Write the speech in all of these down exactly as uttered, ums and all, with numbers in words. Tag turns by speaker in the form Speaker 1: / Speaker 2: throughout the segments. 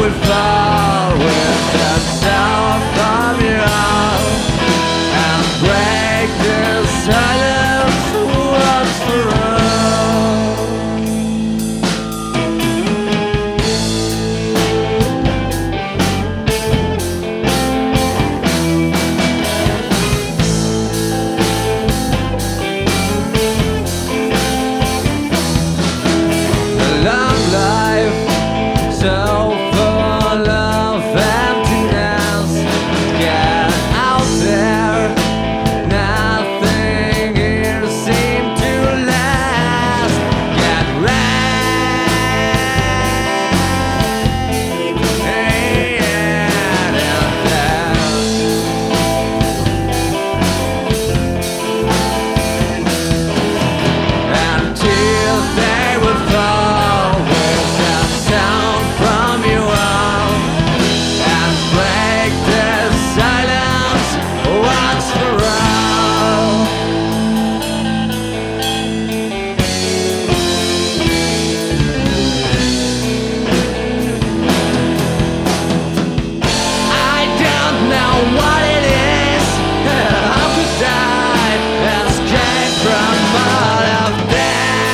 Speaker 1: we fall with the sound from your arm and break the silence once for all. So full of emptiness, get out there. Nothing here seems to last. Get right and until they will fall with that sound from you all and break the silence once for all. I don't know what it is, how could I escape from all of that?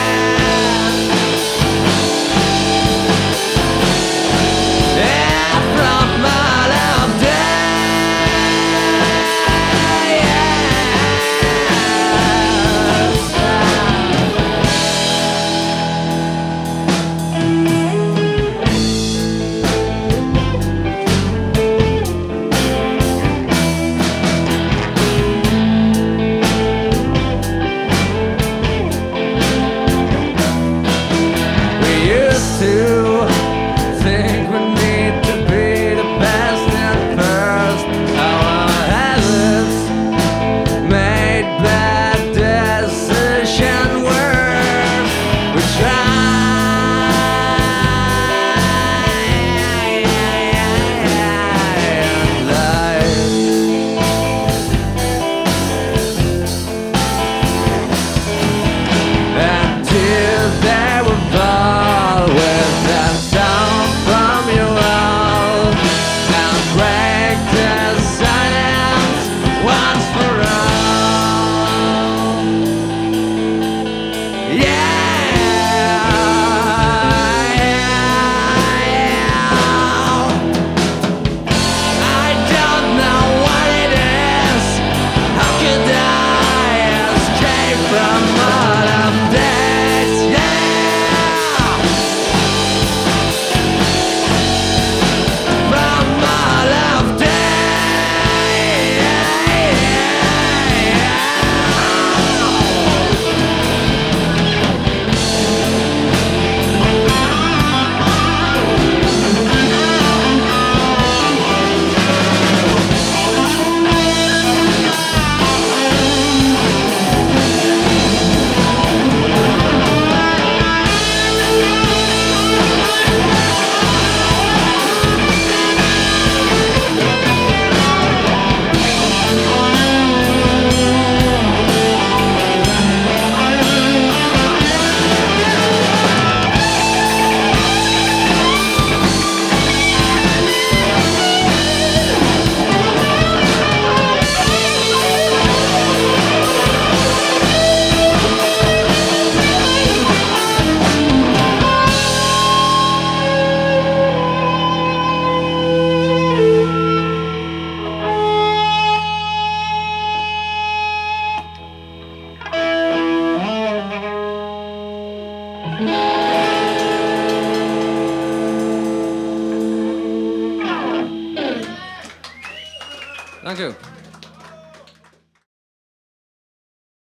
Speaker 1: To think we need to be the best and first. Our habits made bad decisions worse. We try life until they were fall with that sound from your wall and break the silence once for all. Yeah, I don't know what it is. How could I escape from all of this? Yeah. Dank u.